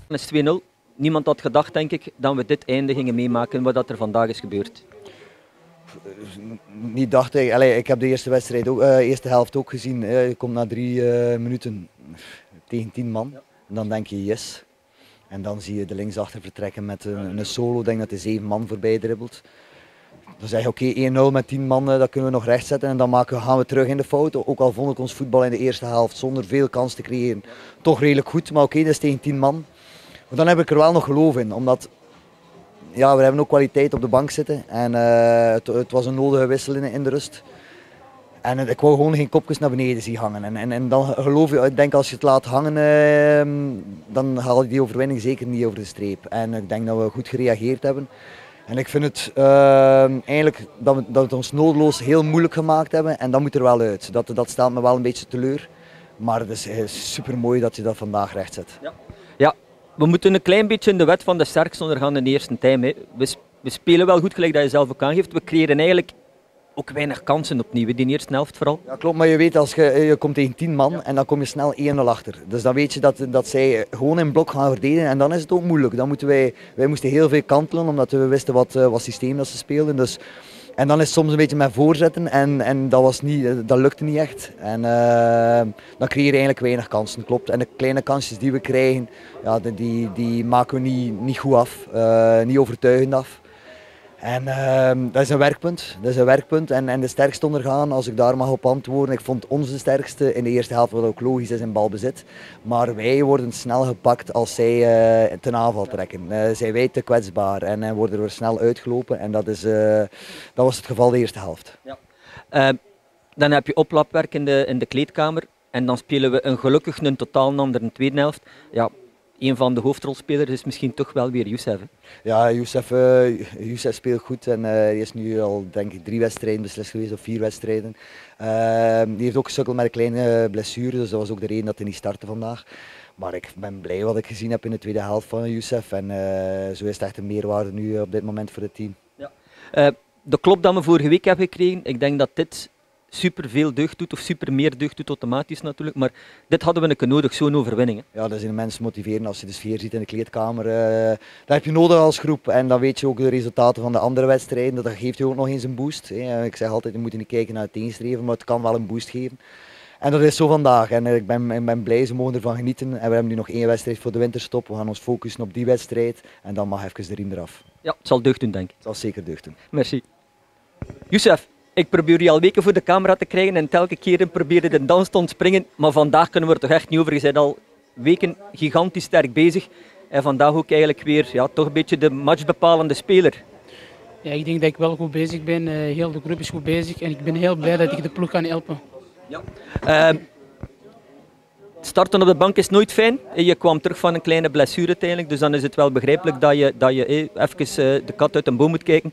Het is 2-0. Niemand had gedacht, denk ik, dat we dit einde gingen meemaken wat er vandaag is gebeurd. Niet dacht ik. Allee, ik heb de eerste helft ook gezien. Je komt na 3 minuten tegen 10 man. En dan denk je yes. En dan zie je de linksachter vertrekken met een solo. Ik denk dat hij 7 man voorbij dribbelt. Dan zeg je oké, 1-0 met 10 man, dat kunnen we nog rechtzetten. En dan gaan we terug in de fout. Ook al vond ik ons voetbal in de eerste helft zonder veel kans te creëren toch redelijk goed. Maar oké, dat is tegen 10 man. Maar dan heb ik er wel nog geloof in. Omdat ja, we hebben ook kwaliteit op de bank zitten. En het was een nodige wissel in de rust. En ik wou gewoon geen kopjes naar beneden zien hangen. En dan geloof ik denk als je het laat hangen, dan haal je die overwinning zeker niet over de streep. En ik denk dat we goed gereageerd hebben. En ik vind het eigenlijk dat we het ons noodloos heel moeilijk gemaakt hebben. En dat moet er wel uit. Dat stelt me wel een beetje teleur. Maar het is super mooi dat je dat vandaag rechtzet. Ja. Ja, we moeten een klein beetje in de wet van de sterkste ondergaan in de eerste time. We spelen wel goed, gelijk dat je zelf ook aangeeft. We creëren eigenlijk ook weinig kansen opnieuw, die eerste helft vooral. Ja, klopt, maar je weet als je komt tegen 10 man en dan kom je snel 1-0 achter. Dus dan weet je dat zij gewoon in blok gaan verdedigen en dan is het ook moeilijk. Dan moeten wij moesten heel veel kantelen omdat we wisten wat systeem dat ze speelden. Dus, en dan is het soms een beetje met voorzetten en dat lukte niet echt. En dan creëer je eigenlijk weinig kansen, klopt. En de kleine kansjes die we krijgen, ja, die maken we niet goed af, niet overtuigend af. En dat is een werkpunt. Dat is een werkpunt. En de sterkste ondergaan, als ik daar mag op antwoorden, ik vond ons de sterkste in de eerste helft, wat ook logisch is in balbezit. Maar wij worden snel gepakt als zij ten aanval trekken. Zijn wij te kwetsbaar en worden we snel uitgelopen. En dat was het geval de eerste helft. Ja. Dan heb je oplapwerk in de kleedkamer. En dan spelen we gelukkig een totaal andere tweede helft. Ja, een van de hoofdrolspelers is misschien toch wel weer Youssef. Ja, Youssef speelt goed en hij is nu al denk ik 3 wedstrijden beslist geweest of 4 wedstrijden. Die heeft ook gesukkeld met een kleine blessure, dus dat was ook de reden dat hij niet startte vandaag. Maar ik ben blij wat ik gezien heb in de tweede helft van Youssef en zo is het echt een meerwaarde nu op dit moment voor het team. Ja. De klop dat we vorige week hebben gekregen, ik denk dat dit super veel deugd doet, of super meer deugd doet automatisch natuurlijk, maar dit hadden we nodig, zo'n overwinning. Hè. Ja, dat is een mensen motiveren als je de sfeer ziet in de kleedkamer. Dat heb je nodig als groep en dan weet je ook de resultaten van de andere wedstrijden, dat geeft je ook nog eens een boost. Hè. Ik zeg altijd, je moet niet kijken naar het tegenstreven, maar het kan wel een boost geven. En dat is zo vandaag en ik ben blij, ze mogen ervan genieten. En we hebben nu nog 1 wedstrijd voor de winterstop, we gaan ons focussen op die wedstrijd en dan mag even de riem eraf. Ja, het zal deugd doen denk ik. Het zal zeker deugd doen. Merci. Youssef. Ik probeer je al weken voor de camera te krijgen en telke keer probeer je de dans te ontspringen. Maar vandaag kunnen we er toch echt niet over. Je bent al weken gigantisch sterk bezig. En vandaag ook eigenlijk weer toch een beetje de matchbepalende speler. Ja, ik denk dat ik wel goed bezig ben. Heel de groep is goed bezig. En ik ben heel blij dat ik de ploeg kan helpen. Ja. Starten op de bank is nooit fijn. Je kwam terug van een kleine blessure uiteindelijk. Dus dan is het wel begrijpelijk dat je even de kat uit de boom moet kijken.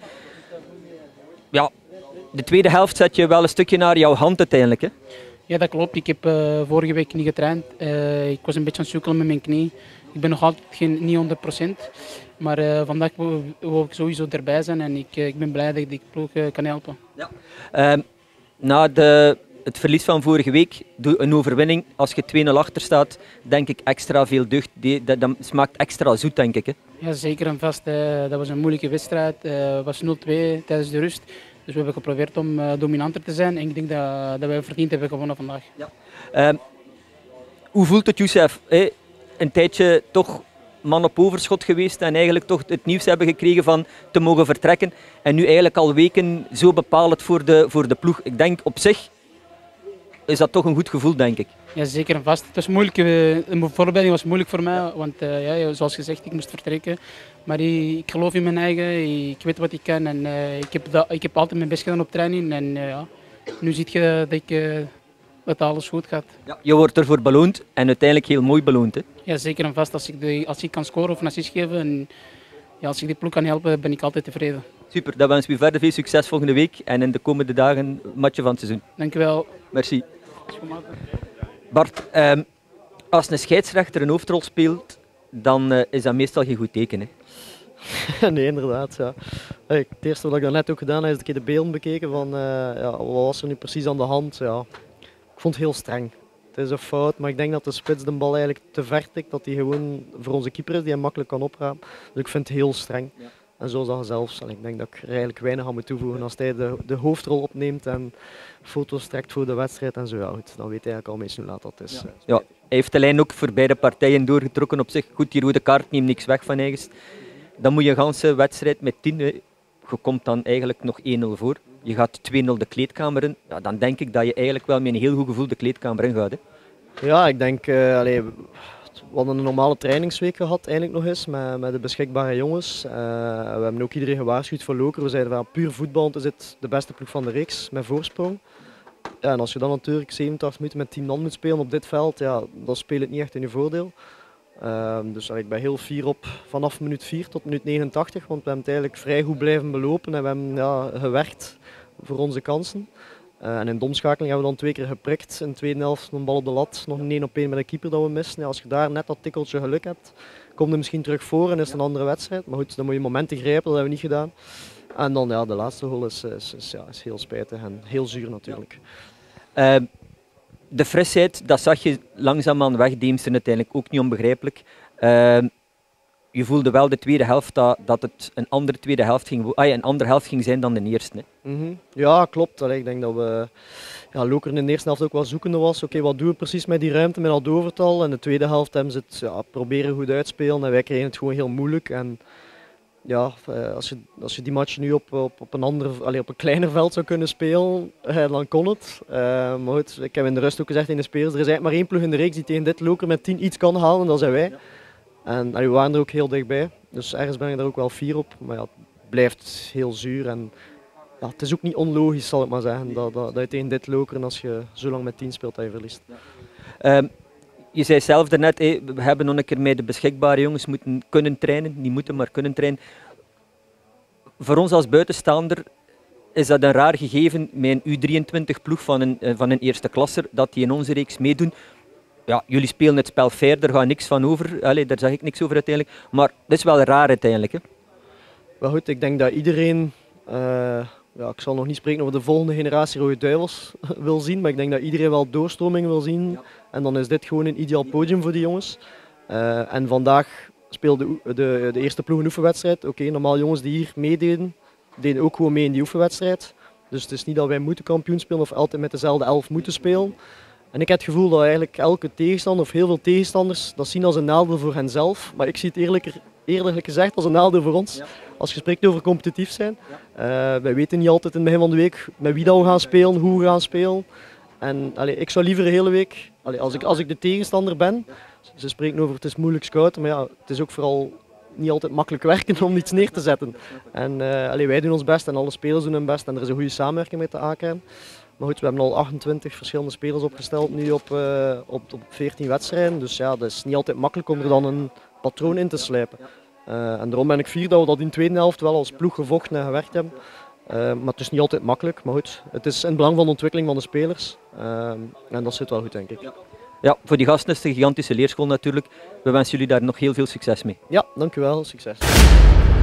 Ja. De tweede helft zet je wel een stukje naar jouw hand uiteindelijk. Hè? Ja, dat klopt. Ik heb vorige week niet getraind. Ik was een beetje aan het sukkelen met mijn knie. Ik ben nog altijd niet 100%. Maar vandaag wil ik sowieso erbij zijn en ik ben blij dat ik die ploeg kan helpen. Ja. Na het verlies van vorige week, een overwinning, als je 2-0 achter staat, denk ik extra veel deugd. Dat smaakt extra zoet, denk ik. Hè? Ja, zeker en vast. Dat was een moeilijke wedstrijd. Het was 0-2 tijdens de rust. Dus we hebben geprobeerd om dominanter te zijn en ik denk dat wij verdiend hebben gewonnen vandaag. Ja. Hoe voelt het, Youssef? Een tijdje toch man op overschot geweest en eigenlijk toch het nieuws hebben gekregen van te mogen vertrekken. En nu eigenlijk al weken zo bepalend voor de ploeg. Ik denk op zich is dat toch een goed gevoel, denk ik. Ja, zeker en vast. Het was moeilijk, de voorbereiding was moeilijk voor mij, want zoals gezegd, ik moest vertrekken. Maar ik geloof in mijn eigen, ik weet wat ik kan en ik heb altijd mijn best gedaan op training. En nu zie je dat alles goed gaat. Ja, je wordt ervoor beloond en uiteindelijk heel mooi beloond. Hè? Ja, zeker en vast. Als ik kan scoren of een assist geven en als ik die ploeg kan helpen, ben ik altijd tevreden. Super, dan wens ik u verder veel succes volgende week en in de komende dagen matje van het seizoen. Dankjewel. Merci. Bart, als een scheidsrechter een hoofdrol speelt, dan is dat meestal geen goed teken. Hè? Nee, inderdaad. Ja. Het eerste wat ik daarnet ook gedaan heb, is de beelden bekeken van wat was er nu precies aan de hand. Ja. Ik vond het heel streng. Het is een fout, maar ik denk dat de spits de bal eigenlijk te ver tikt, dat hij gewoon voor onze keeper is die hem makkelijk kan oprapen. Dus ik vind het heel streng. Ja. En zo zag hij zelfs, ik denk dat ik er eigenlijk weinig aan moet toevoegen. Als hij de hoofdrol opneemt en foto's trekt voor de wedstrijd en zo, ja, goed, dan weet hij eigenlijk al meestal hoe laat dat is. Ja. Hij heeft de lijn ook voor beide partijen doorgetrokken op zich. Goed, die rode kaart neemt niks weg van eigens. Dan moet je een ganse wedstrijd met 10, je komt dan eigenlijk nog 1-0 voor. Je gaat 2-0 de kleedkamer in. Ja, dan denk ik dat je eigenlijk wel met een heel goed gevoel de kleedkamer in gaat. Hè? Ja, ik denk, we hadden een normale trainingsweek gehad, eigenlijk nog eens, met de beschikbare jongens. We hebben ook iedereen gewaarschuwd voor Lokeren. We zeiden van puur voetbal, want het is de beste ploeg van de reeks, met voorsprong. Ja, en als je dan natuurlijk 87 minuten met 10 man moet spelen op dit veld, ja, dan speelt het niet echt in je voordeel. Dus ik ben heel fier op vanaf minuut 4 tot minuut 89, want we hebben het eigenlijk vrij goed blijven belopen en we hebben gewerkt voor onze kansen. En in de omschakeling hebben we dan 2 keer geprikt. In de tweede helft een bal op de lat, nog een 1-op-1 met een keeper dat we missen. Ja, als je daar net dat tikkeltje geluk hebt, kom je misschien terug voor en is het een andere wedstrijd. Maar goed, dan moet je momenten grijpen, dat hebben we niet gedaan. En dan ja, de laatste goal is heel spijtig en heel zuur natuurlijk. De frisheid, dat zag je langzaamaan wegdeemsteren uiteindelijk, ook niet onbegrijpelijk. Je voelde wel de tweede helft dat het een andere tweede helft een andere helft ging zijn dan de eerste. Hè? Ja, klopt. Ik denk dat we Lokeren in de eerste helft ook wel zoekende was. Oké, wat doen we precies met die ruimte, met dat overtal? En in de tweede helft hebben ze het proberen goed uitspelen en wij kregen het gewoon heel moeilijk. En ja, als je die match nu op een kleiner veld zou kunnen spelen, dan kon het. Maar goed, ik heb in de rust ook gezegd in de spelers, er is eigenlijk maar 1 ploeg in de reeks die tegen dit Lokeren met 10 iets kan halen en dat zijn wij. En we waren er ook heel dichtbij, dus ergens ben ik daar ook wel fier op. Maar ja, het blijft heel zuur en ja, het is ook niet onlogisch, zal ik maar zeggen, dat je tegen dit Lokeren, als je zo lang met 10 speelt, dat je verliest. Je zei zelf daarnet, we hebben nog een keer met de beschikbare jongens moeten kunnen trainen, niet moeten, maar kunnen trainen. Voor ons als buitenstaander is dat een raar gegeven met een U23-ploeg van een eerste klasser, dat die in onze reeks meedoen. Ja, jullie spelen het spel fair, daar gaat niks van over. Allee, daar zeg ik niks over uiteindelijk. Maar dat is wel raar uiteindelijk. Hè? Maar goed, ik denk dat iedereen, ik zal nog niet spreken over de volgende generatie Rode Duivels wil zien, maar ik denk dat iedereen wel doorstroming wil zien. Ja. En dan is dit gewoon een ideaal podium voor die jongens. En vandaag speelde de eerste ploeg een oefenwedstrijd. Oké, normaal jongens die hier meededen, deden ook gewoon mee in die oefenwedstrijd. Dus het is niet dat wij moeten kampioen spelen of altijd met dezelfde 11 moeten spelen. En ik heb het gevoel dat eigenlijk elke tegenstander of heel veel tegenstanders dat zien als een nadeel voor henzelf. Maar ik zie het eerlijk gezegd als een nadeel voor ons. Ja. Als je spreekt over competitief zijn. Ja. Wij weten niet altijd in het begin van de week met wie dat we gaan spelen, hoe we gaan spelen. En ik zou liever de hele week, als ik de tegenstander ben, ze spreken over het is moeilijk scouten, maar ja, het is ook vooral niet altijd makkelijk werken om iets neer te zetten. En wij doen ons best en alle spelers doen hun best en er is een goede samenwerking met de A-kern. Maar goed, we hebben al 28 verschillende spelers opgesteld nu op 14 wedstrijden. Dus ja, dat is niet altijd makkelijk om er dan een patroon in te slijpen. En daarom ben ik fier dat we dat in de tweede helft wel als ploeg gevochten en gewerkt hebben. Maar het is niet altijd makkelijk. Maar goed, het is in het belang van de ontwikkeling van de spelers. En dat zit wel goed, denk ik. Ja, voor die gasten is het een gigantische leerschool natuurlijk. We wensen jullie daar nog heel veel succes mee. Ja, dankjewel. Succes.